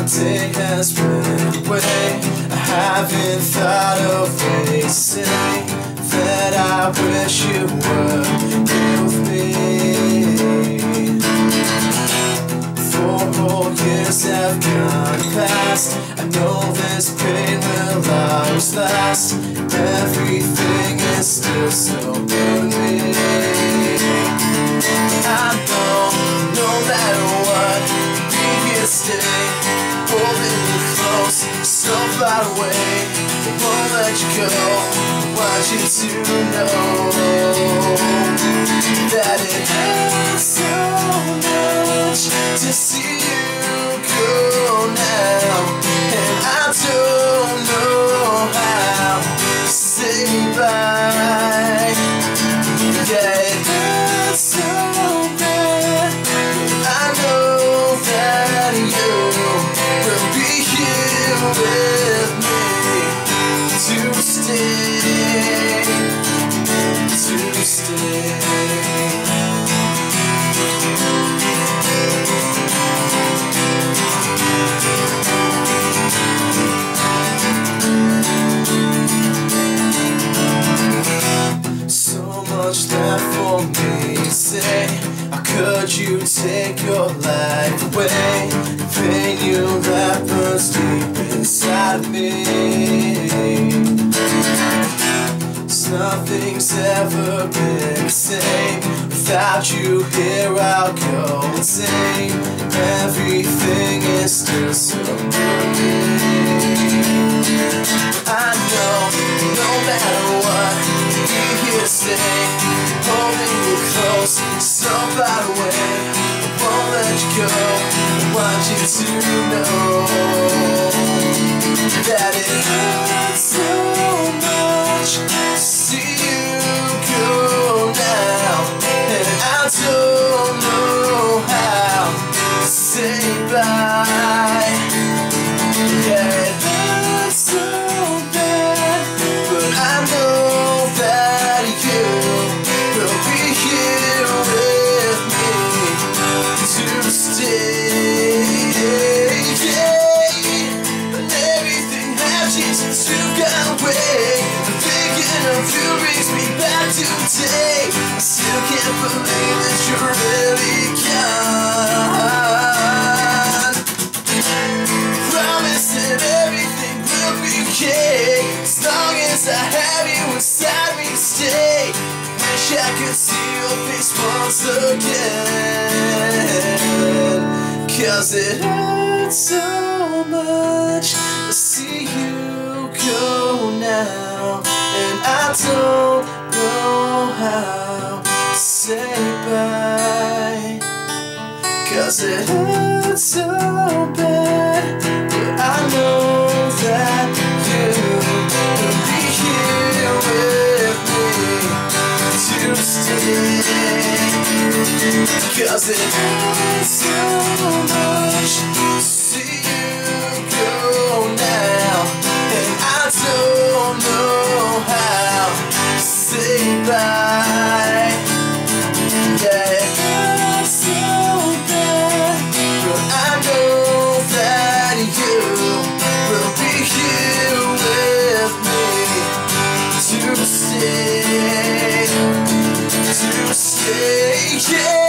day has been away. I haven't thought of ways to say that I wish you were here with me. 4 whole years have gone past. I know this pain will always last. Everything is still so good to me. I know, no matter what, be here to stay, holding you close, so far away. I won't let you go. I want you to know that it hurts so much to see you go now, and I don't know how to say bye. Yeah, it hurts so bad, but I know that you will be here with me to stay, to stay. Much left for me to say. How could you take your life away? The pain you left burns deep inside of me. 'Cause nothing's ever been the same. Without you here I'll go insane. Everything is still so good. I know, no matter what, be here to stay, holding you close, so far away. I won't let you go. I want you to know that it hurts so much to see you go now, and I don't know how to say bye. Yeah, it hurts so bad, but I know that you will be here with me to stay. Yeah, but everything has changed since you got away. Thinking of you brings me back to today. I still can't believe that you're really gone. Promise that everything will be okay, as long as I have you inside me to stay. Wish I could see your face once again, 'cause it hurts so much to see you go now, and I don't know how to say bye. 'Cause it hurts so bad, but I know that you will be here with me to stay. 'Cause it hurts so much to see you go now, and I don't know how to say bye. Yeah, it hurts so bad, but I know that you will be here with me to stay, yeah.